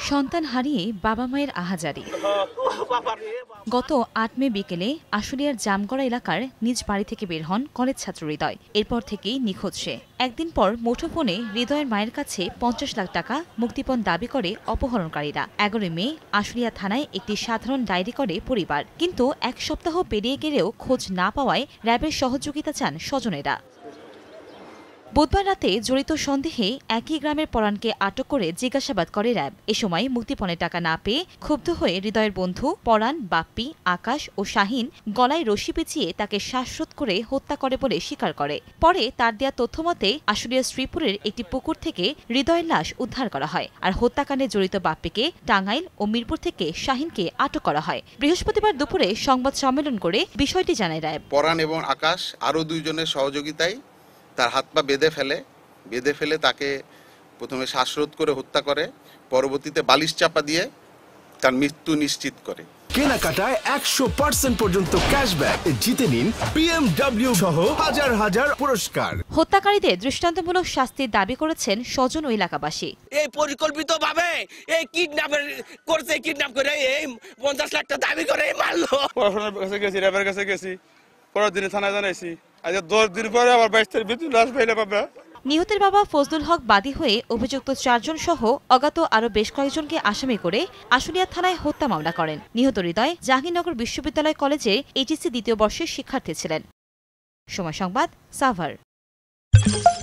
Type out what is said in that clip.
সন্তান হারিয়ে বাবা মায়ের আহাজারি। গত ৮ মে বিকেলে আশুলিয়ার জামগড়া এলাকার নিজ বাড়ি থেকে বের হন কলেজ ছাত্র হৃদয়। এরপর থেকেই নিখোঁজ সে। একদিন পর মুঠোফোনে হৃদয়ের মায়ের কাছে ৫০ লাখ টাকা মুক্তিপণ দাবি করে অপহরণকারীরা। ১১ মে আশুলিয়া থানায় একটি সাধারণ ডায়েরি করে পরিবার, কিন্তু এক সপ্তাহ পেরিয়ে গেলেও খোঁজ না পাওয়ায় র্যাবের সহযোগিতা চান স্বজনেরা। বুধবার রাতে জড়িত সন্দেহে একই গ্রামের পরাণকে আটক করে জিজ্ঞাসাবাদ করে র্যাব। এ সময় মুক্তিপণের টাকা না পেয়ে ক্ষুব্ধ হয়ে হৃদয়ের বন্ধু পরাণ, বাপ্পি, আকাশ ও শাহিন গলায় রশি পেঁচিয়ে তাকে শ্বাসরোধ করে হত্যা করে বলে স্বীকার করে। পরে তার দেয়া তথ্যমতে আশুলিয়া শ্রীপুরের একটি পুকুর থেকে হৃদয়ের লাশ উদ্ধার করা হয়, আর হত্যাকাণ্ডে জড়িত বাপ্পিকে টাঙ্গাইল ও মিরপুর থেকে শাহিনকে আটক করা হয়। বৃহস্পতিবার দুপুরে সংবাদ সম্মেলন করে বিষয়টি জানায় র্যাব। পরাণ এবং আকাশ আরও দুইজনের সহযোগিতায় তার হাত পা বেঁধে ফেলে তাকে প্রথমে শ্বাসরোধ করে হত্যা করে, পরবর্তীতে বালিশ চাপা দিয়ে তার মৃত্যু নিশ্চিত করে। কেনাকাটায় 100% পর্যন্ত ক্যাশব্যাক জিতে নিন BMW সহ হাজার হাজার পুরস্কার। হত্যাকারীদের দৃষ্টান্তমূলক শাস্তির দাবি করেছেন স্বজন ও এলাকাবাসী। এই পরিকল্পিতভাবে এই কিডন্যাপ করে এই ৫০ লাখ টাকা দাবি করে মারলো। পড়াশোনার কাছে গেছি, র্যাবের কাছে গেছি, পরের দিনে থানায় জানাইছি। আজ 10 দিন পরে আবার 22 তারিখ ভিতরে লাশ পাইলে পাবে। নিহতের বাবা ফজলুল হক বাদী হয়ে অভিযুক্ত ৪ জন সহ অজ্ঞাত আরও বেশ কয়েকজনকে আসামি করে আশুলিয়া থানায় হত্যা মামলা করেন। নিহত হৃদয় জাহাঙ্গীরনগর বিশ্ববিদ্যালয় কলেজের এইচএসসি দ্বিতীয় বর্ষের শিক্ষার্থী ছিলেন। সময় সংবাদ, সাভার।